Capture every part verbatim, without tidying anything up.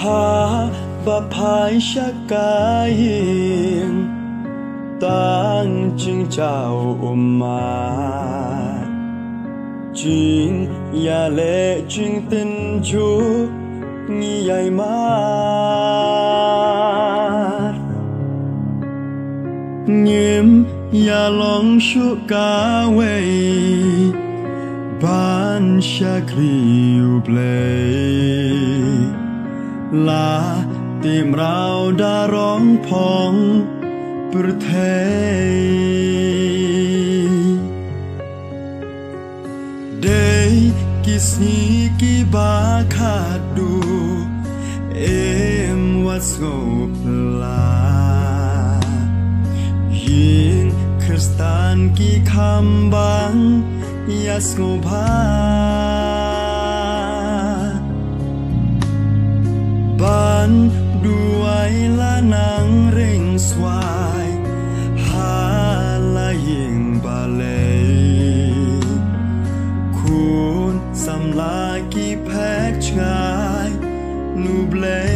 phá và phái sắc cái tăng chinh chào ôm mà chính ya lệ chính tin chú nghi ai mà nghiêm ya long shu ca way ban shakriu play là tìm rào đã rong phong bờ thế đây kisni ki ba khadu em what's go la yin kristan ki khambang yas go ba ban duai la nang ring swai ha la ying ba le kun sam la ki pek chai nu ble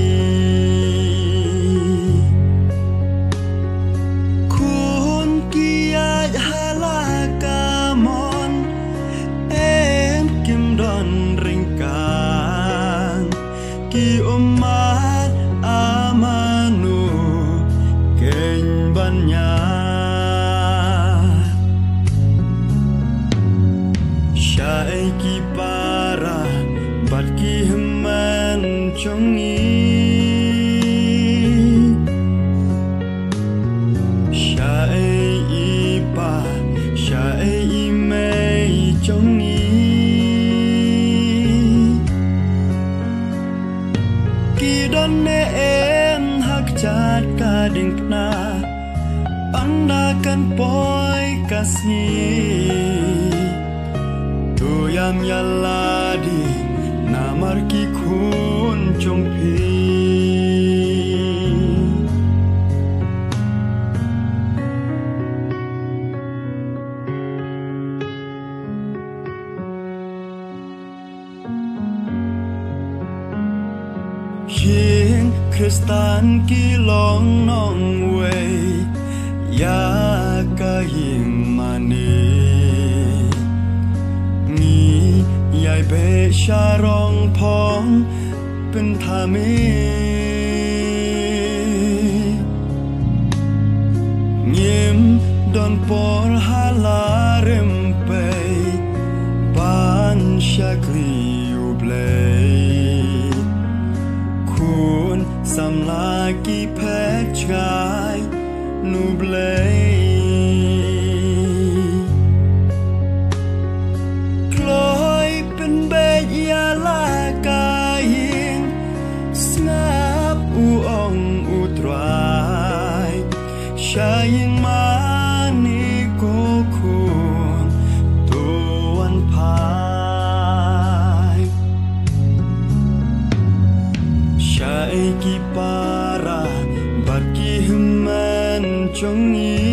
kun ki ai ha la ka mon em kim don ring kan ki umat amanu keng banya shai ki para bat ki man chongi shai ipa shai imei chongi don ne em hak chat ka ding na anda kan poi kasni tu yam yaladi namar ki khun chong phi King Kristan ki long nong way ya ka yin mani ni yai be sharong pong pen thami ngim don por halarem pe ban shakri ublay sam la ki pek chai nu blay kloi pen be ya la ka yin snap u ong u trai shayin mani ko kun to an pai shai ki para bat ki man chongi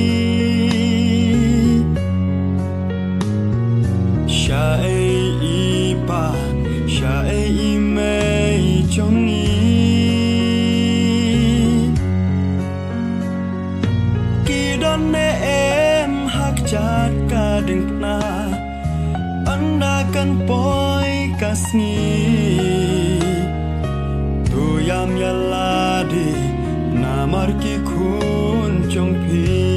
shai ipa shai imei chongi ki don ne em hak chat ka ding na anda kan poi kasni yam yaladi namar ki khun chong phi